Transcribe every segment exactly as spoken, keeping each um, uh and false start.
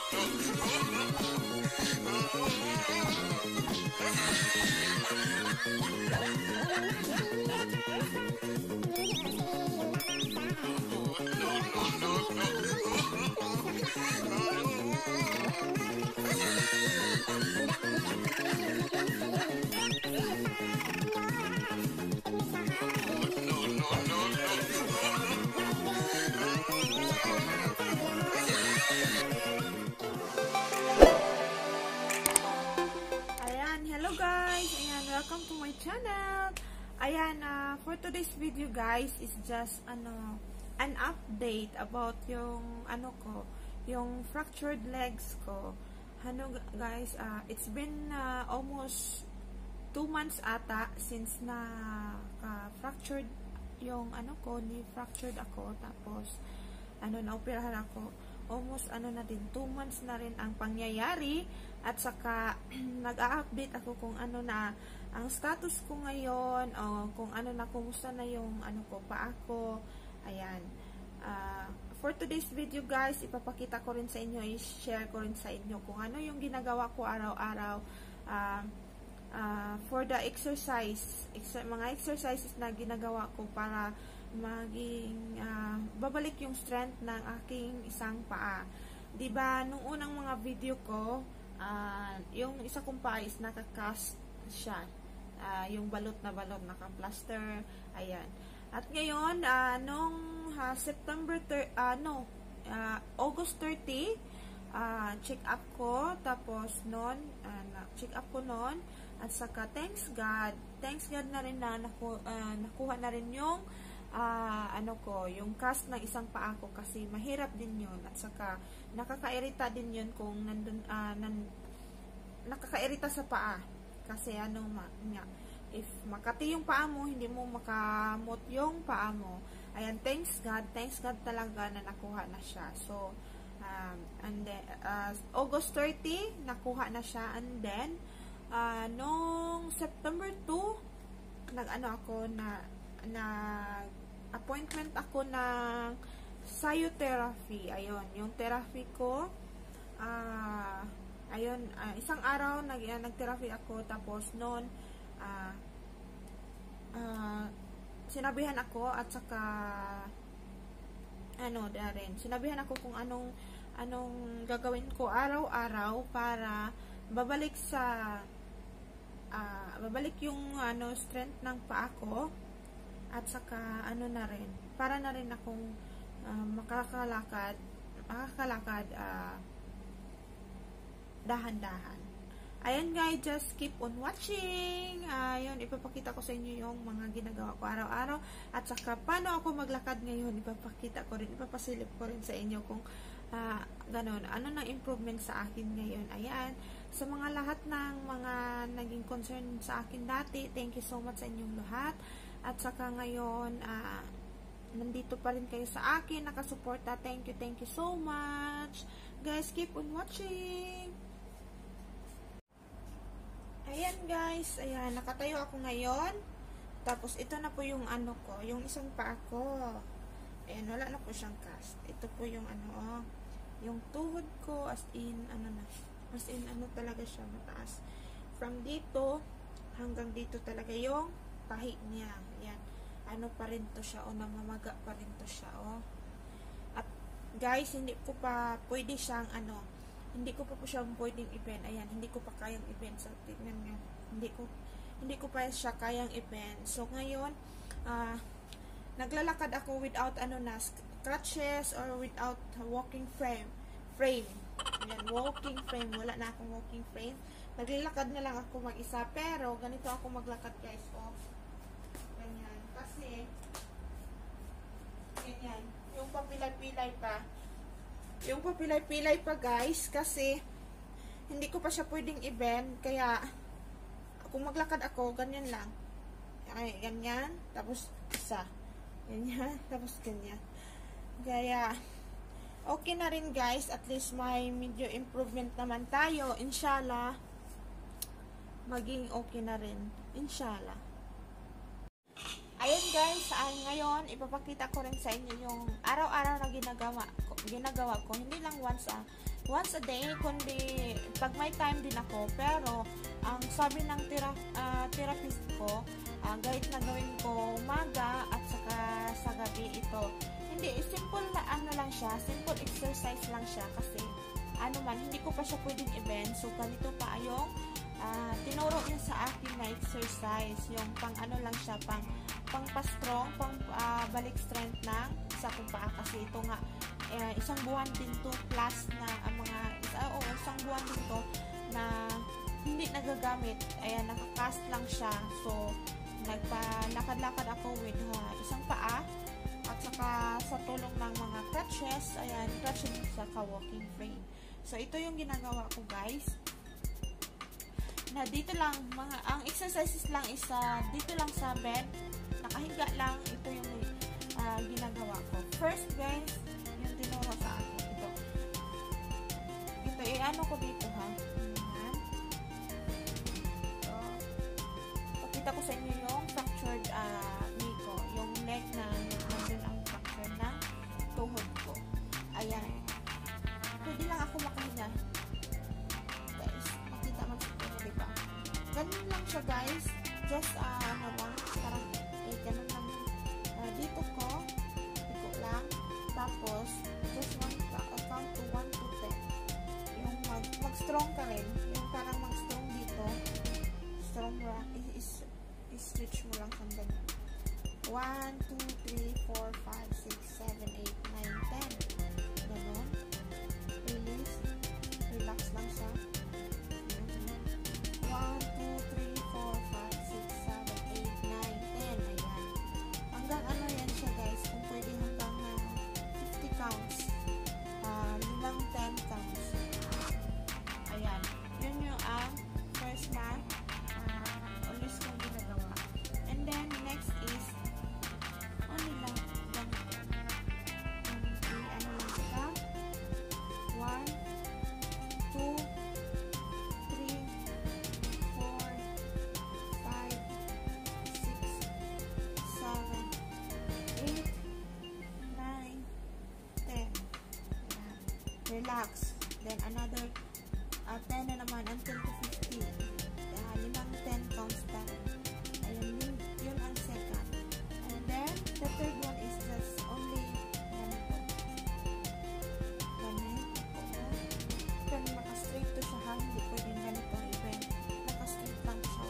Welcome to my channel. Ayan, uh, for today's video guys is just ano an update about yung ano ko, yung fractured legs ko. Ano guys, uh, it's been uh, almost two months ata since na uh, fractured yung ano ko, ni fractured ako, tapos ano na operahan ako. Almost ano na din, two months na rin ang pangyayari, at saka nag-a-update ako kung ano na ang status ko ngayon, o kung ano na, kumusta na yung ano ko, paa ko. Ayan. Uh, for today's video guys, ipapakita ko rin sa inyo, i-share ko rin sa inyo kung ano yung ginagawa ko araw-araw uh, uh, for the exercise, exer mga exercises na ginagawa ko para maging uh, babalik yung strength ng aking isang paa. Diba, nung unang mga video ko, uh, yung isa kong paa is nakakast siya. Uh, yung balot na balot, naka-plaster. Ayan. At ngayon, uh, nung uh, September thirtieth, uh, no, uh, August thirtieth, uh, check up ko. Tapos noon, uh, check up ko noon. At saka, thanks God. Thanks God na rin na naku, uh, nakuha na rin yung uh, ano ko, yung cast ng isang paa ko, kasi mahirap din yun. At saka, nakakairita din yun kung nandun, uh, nan, nakakairita sa paa. Kasi ano nga, if makati yung paa mo, hindi mo makamot yung paa mo. Ayan, thanks God, thanks God talaga na nakuha na siya. So, um, and then, uh, August thirtieth, nakuha na siya. And then, uh, nung September second, nag-ano ako, na, na appointment ako ng physiotherapy. Ayun, yung therapy ko, ah, uh, ayun, uh, isang araw nag, uh, nag-therapy ako, tapos noon uh, uh, sinabihan ako, at saka ano na rin, sinabihan ako kung anong anong gagawin ko araw-araw para babalik sa uh, babalik yung ano strength ng paa ko, at saka ano na rin, para na rin akong uh, makakalakad makakalakad uh, dahan-dahan. Ayan guys, just keep on watching. Ayun, ipapakita ko sa inyo yung mga ginagawa ko araw-araw, at saka paano ako maglakad ngayon, ipapakita ko rin, ipapasilip ko rin sa inyo kung uh, ganun, ano nang improvement sa akin ngayon. Ayan, sa mga lahat ng mga naging concern sa akin dati, thank you so much sa inyong lahat. At saka ngayon, uh, nandito pa rin kayo sa akin, nakasuporta. Thank you, thank you so much. Guys, keep on watching. Ayan guys, ayan, nakatayo ako ngayon. Tapos ito na po yung ano ko, yung isang paa ko. Ayan, wala na po siyang cast. Ito po yung ano, oh, yung tuhod ko, as in, ano na, as in, ano talaga siya, mataas. From dito, hanggang dito talaga yung tahi niya. Ayan, ano pa rin to siya, o, oh, namamaga pa rin to siya, oh. At guys, hindi ko pa pwede siyang, ano, hindi ko pa po siyang pwedeng i-bend. Ayan, hindi ko pa kayang i-bend. So, tignan nyo. Hindi ko, hindi ko pa siya kayang i-bend. So, ngayon, uh, naglalakad ako without, ano na, crutches or without walking frame. Frame. Ayan, walking frame. Wala na akong walking frame. Naglalakad na lang ako mag-isa. Pero, ganito ako maglakad, guys. O, ganyan. Kasi, ganyan. Yung papilay-pilay pa. Yung papilay-pilay pa guys, kasi hindi ko pa siya pwedeng i-bend, kaya kung maglakad ako, ganyan lang. Ay, ganyan, tapos isa. Ganyan, tapos ganyan. Kaya, okay na rin guys, at least may medyo improvement naman tayo. Inshallah, maging okay na rin. Inshallah. Ayun guys, uh, ngayon ipapakita ko rin sa inyo yung araw-araw na ginagawa ko, ginagawa ko. Hindi lang once a, once a day, kundi pag may time din ako. Pero ang sabi ng tera, uh, therapist ko, uh, kahit na gawin ko umaga at saka sa gabi ito. Hindi, simple na ano lang siya, simple exercise lang siya kasi ano man, hindi ko pa siya pwedeng event. So ganito pa yung uh, tinuro niya sa akin na exercise. Yung pang ano lang siya, pang pang pa-strong, pang uh, balik strength ng sa kong paa kasi ito nga uh, isang buwan din to plus na ang uh, mga isa, oh, isang buwan din to na hindi nagagamit. Ayan, nakakast lang siya. So nagpa-lakad-lakad ako with uh, isang paa at saka sa tulong ng mga crutches. Ayan, crutches sa ka-walking frame. So ito yung ginagawa ko guys. Na dito lang mga ang exercises lang is uh, dito lang sa bed, nakahiga lang. Ito yung uh, ginagawa ko. First guys, yung tinuro sa akin ito. Ito i-ano ko dito ha. Ayan. So, pakita ko sa inyo yung fractured uh, knee ko, yung leg na nandun ang fracture ng tuhod ko. Ayan. Pwede lang ako makahiga. Guys, makita man siguro, diba? Ganun lang siya guys. Just, uh, ano lang, parang, eh, ganun lang. Uh, dito ko, iko lang. Tapos, just one, uh, count to one to ten. Yung mag, mag-strong ka rin. Yung parang mag-strong dito. Strong ra, is, is-stretch mo lang saan ganyan. one, two, three, four, five, six, seven, eight, nine, ten. Ganun. Release. Relax lang siya. one, two, three, four, five, six, seven, eight, nine, ten. Ayan. Hanggang ano yan siya guys. Kung pwede hanggang uh, fifty counts. Uh, limang ten counts. Ayan. Yun yung ang uh, first na uh, always kong ginagawa. And then next is only lang lang um, ano lang siya. one, two, three, four, five, six, seven, eight, nine, ten. Ayan. Relax. Then another uh, ten na naman until to fifty. Uh, limang ten counts pa. Ayan, yun, yun ang second. And then, the third one is just only ganito. Ganito. Pero naka-straight to siya ha. Hindi pwedeng ganito even. Naka-straight lang siya.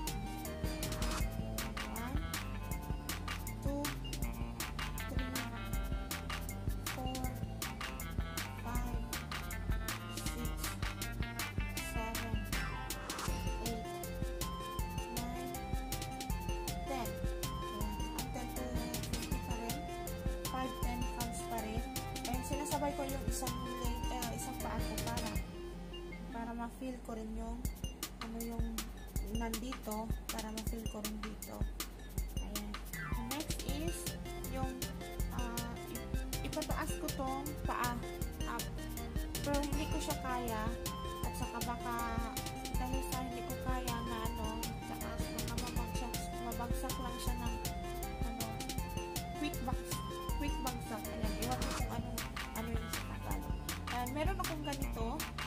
one, two, three, four, five, six, seven, eight, nine, ten. Until to fifty pa rin. five, ten counts pa rin. And sinasabay ko yung isang leg, uh, isang paa ko para para ma-feel ko rin yung ano yung nandito, para ma-feel ko rin dito. Ayan. Next is yung uh, ipataas ko tong paa up. Pero hindi ko siya kaya at saka baka dahil sa hindi ko kaya na ano, saka baka mabagsak, mabagsak lang siya ng ano, quick bags, quick bagsak. Ayan, iwan ko kung ano, ano yung sa Tagalog. And meron akong ganito.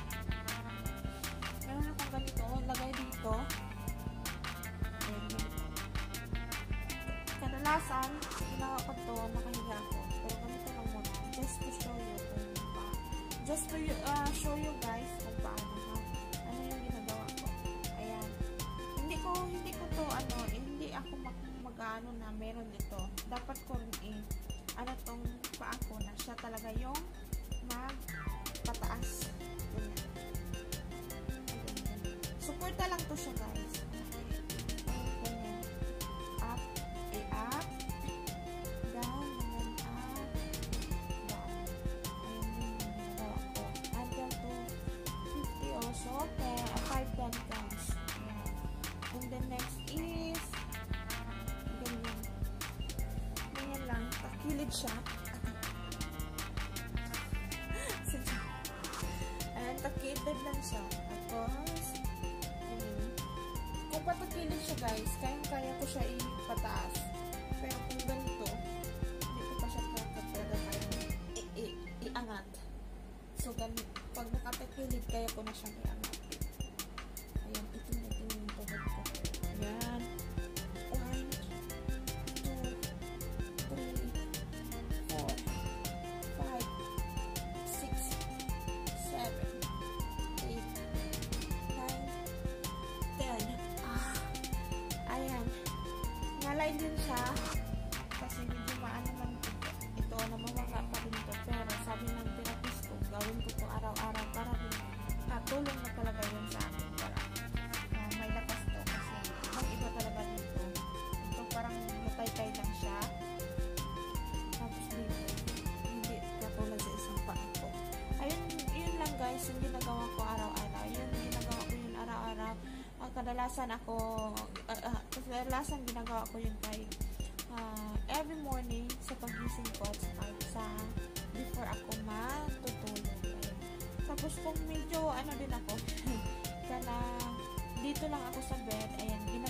Meron akong ganito. Lagay dito. Ayan, ganito. Kadalasan, ginawa ko to, nakahiga ko. Pero ganito lang muna. Just to show you kung pa. Just to uh, show you guys kung paano ha. Ano yung ginagawa ko. Ayan. Hindi ko, hindi ko to, ano, eh, hindi ako mag, mag-ano na meron dito. Dapat ko rin eh, ano tong paa ko na siya talaga yung magpataas. Ganyan. Suporta lang to siya guys. Ganyan. Up, eh up, down, ganyan, up, down. Ayun yung ginagawa ko. Until to fifty also, five, ten counts. Ayan. And then next is ganyan. Ganyan lang. Takilid siya. Ayan, takilid lang siya. Tapos, ayan. Kung patakilid siya guys, kayang-kaya ko siya ipataas. Pero kung ganito, hindi ko pa siya talaga kaya i-angat. So, ganito, pag nakapagpilid, kaya ko na siyang i-angat. Ayan, itin-itin yung tuhod ko. Ayan. one, two, three, four, five, six, seven, eight, nine, ten. Ah, ayan. Ngalay din siya. Kasi medyo maano man ito, namamanga pa rin ito. Pero sabi ng therapist ko, gawin ko ito araw-araw para rin natulong na talaga yun sa akin. Para uh, may lakas to. Kasi ang iba talaga dito. Ito parang matay-tay lang siya. Tapos dito, hindi katulad sa isang paa ko. Ayun, yun lang guys, yung ginagawa ko araw-araw. Yun, ginagawa ko yun araw-araw. Uh, kadalasan ako, uh, uh, kadalasan ginagawa ko yun kay uh, every morning sa pagising ko at sa, sa before ako matutulog. Ayan. Tapos kung medyo ano din ako, kana dito lang ako sa bed, ayan, ginagawa